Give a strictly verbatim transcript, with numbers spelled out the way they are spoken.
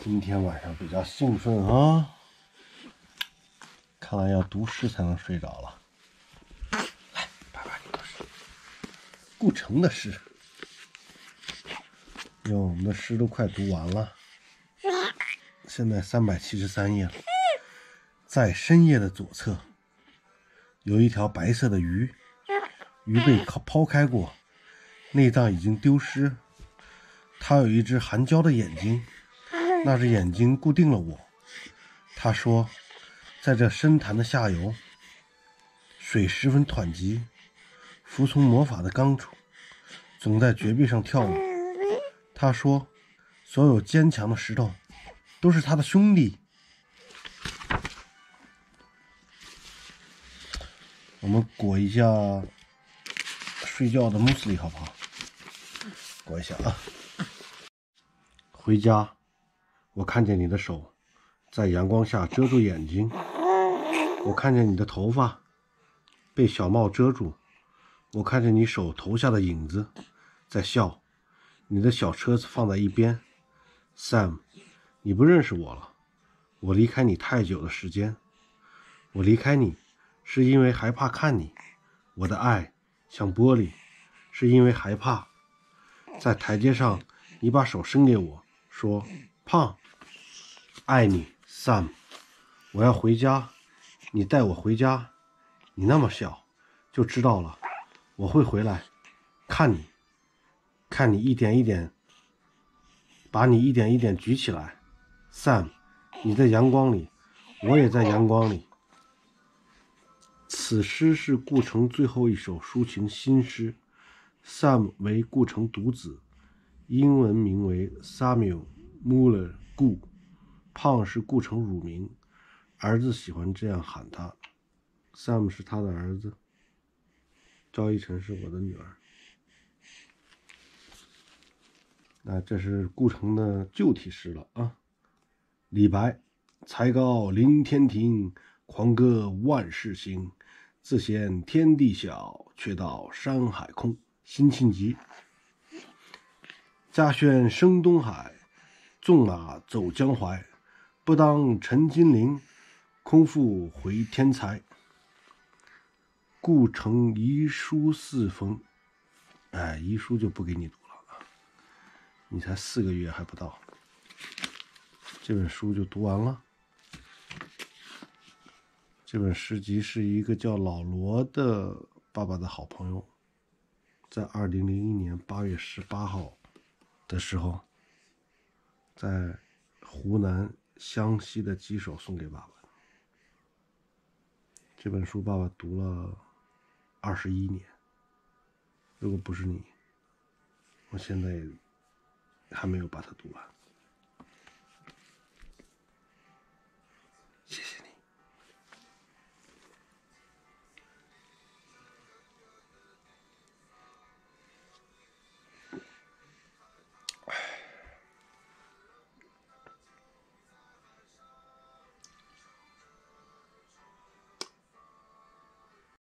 今天晚上比较兴奋啊，看来要读诗才能睡着了。来，爸爸给读诗，顾城的诗。哟，我们的诗都快读完了，现在三百七十三页了。在深夜的左侧，有一条白色的鱼，鱼被抛开过，内脏已经丢失。它有一只含胶的眼睛，那只眼睛固定了我。他说，在这深潭的下游，水十分湍急，服从魔法的钢杵总在绝壁上跳舞。他说，所有坚强的石头都是他的兄弟。我们裹一下睡觉的穆斯林好不好？裹一下啊。回家，我看见你的手在阳光下遮住眼睛，我看见你的头发被小帽遮住，我看见你手头下的影子在笑。你的小车子放在一边。 Sam， 你不认识我了，我离开你太久的时间，我离开你是因为害怕看你，我的爱像玻璃，是因为害怕。在台阶上，你把手伸给我，说胖，爱你 Sam， 我要回家，你带我回家，你那么小就知道了，我会回来看你，看你一点一点把你一点一点举起来。 Sam， 你在阳光里，我也在阳光里。此诗是顾城最后一首抒情新诗。 Sam 为顾城独子，英文名为 Samuel Muller 顾，胖是顾城乳名，儿子喜欢这样喊他。 Sam 是他的儿子，赵一晨是我的女儿。那这是顾城的旧体诗了啊。李白，才高临天庭，狂歌万世兴，自嫌天地小，却道山海空。辛弃疾，家轩声东海，纵马走江淮，不当陈金陵，空负回天才。顾城遗书四封，哎，遗书就不给你读了，你才四个月还不到，这本书就读完了。这本诗集是一个叫老罗的爸爸的好朋友，在二零零一年八月十八号的时候，在湖南湘西的吉首送给爸爸。这本书爸爸读了二十一年，如果不是你，我现在还没有把它读完。